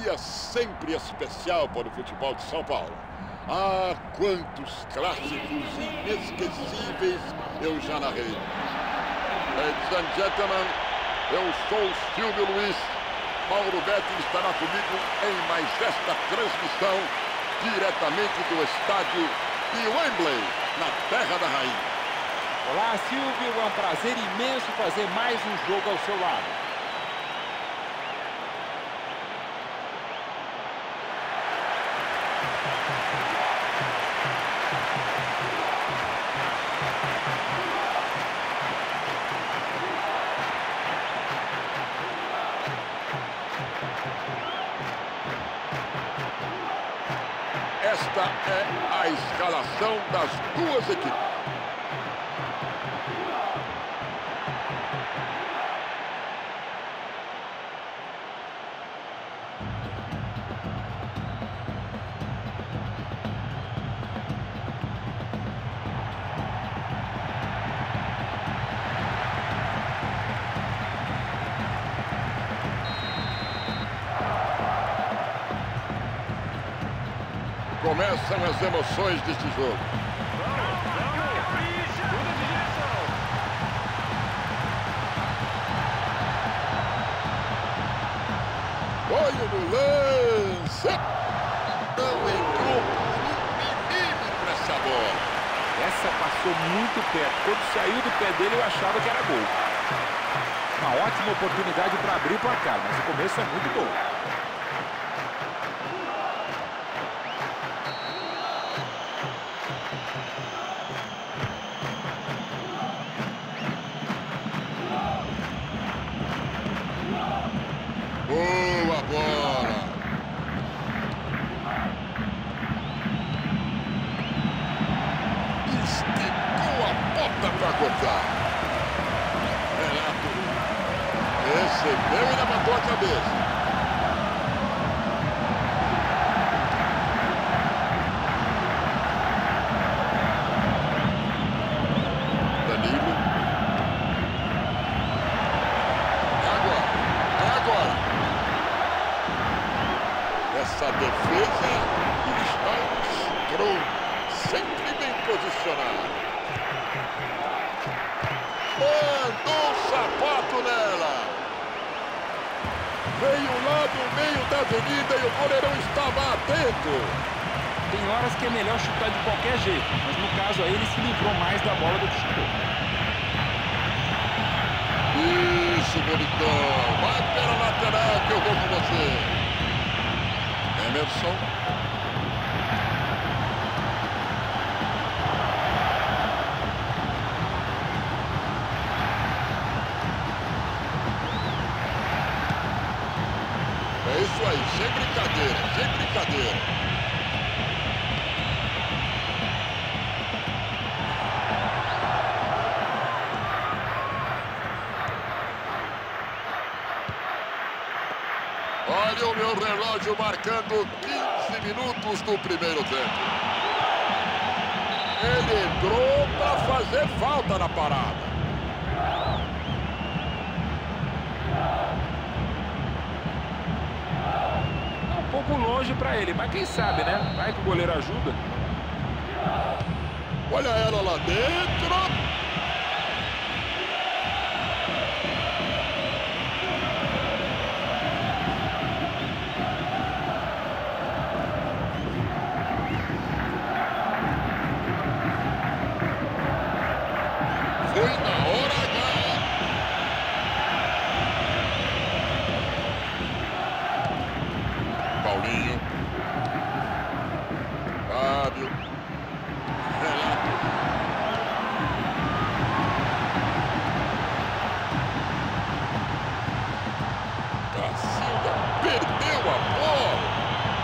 dia sempre especial para o futebol de São Paulo. Ah, quantos clássicos inesquecíveis eu já narrei. Ladies and gentlemen, eu sou Silvio Luiz. Mauro Betti estará comigo em mais esta transmissão diretamente do estádio de Wembley, na Terra da Rainha. Olá, Silvio. É um prazer imenso fazer mais um jogo ao seu lado. Esta é a escalação das duas equipes. Começam as emoções deste jogo. Olha no lance. Não entrou por 1 milímetro essa bola. Essa passou muito perto. Quando saiu do pé dele, eu achava que era gol. Uma ótima oportunidade para abrir o placar, mas o começo é muito bom. Boa bola! Esticou a bota para cortar. Renato recebeu e levantou a cabeça. Danilo. É agora. Essa defesa está sempre bem posicionada. Mandou um sapato nela. Veio lá no meio da avenida e o goleirão estava atento. Tem horas que é melhor chutar de qualquer jeito, mas no caso aí ele se livrou mais da bola do que chutou. Isso, bonitão. Vai pela lateral que eu vou com você. Emerson. É isso aí, sem brincadeira, sem brincadeira. Olha o meu relógio marcando 15 minutos do primeiro tempo. Ele entrou para fazer falta na parada. É um pouco longe para ele, mas quem sabe, né? Vai que o goleiro ajuda. Olha ela lá dentro. Foi na hora H. Paulinho. Fábio. Renato. Cacilda perdeu a bola.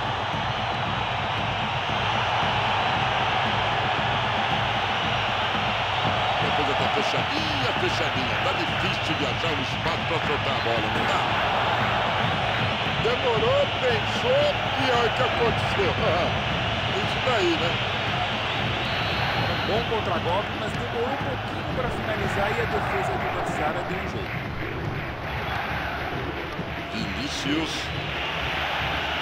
Fechadinha, fechadinha. Tá difícil de achar um espaço para soltar a bola, não tá? Demorou, pensou e olha o que aconteceu. Isso daí, né? Um bom contragolpe, mas demorou um pouquinho para finalizar e a defesa adversária deu um jeito. Vinícius.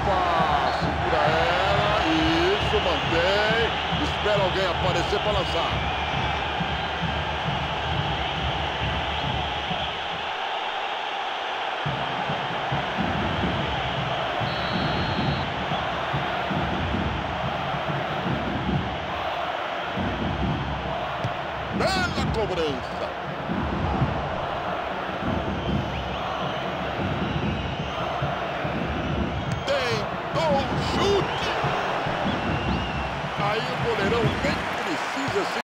Opa! Segura ela. Isso, mantém. Espera alguém aparecer para lançar. Bela cobrança.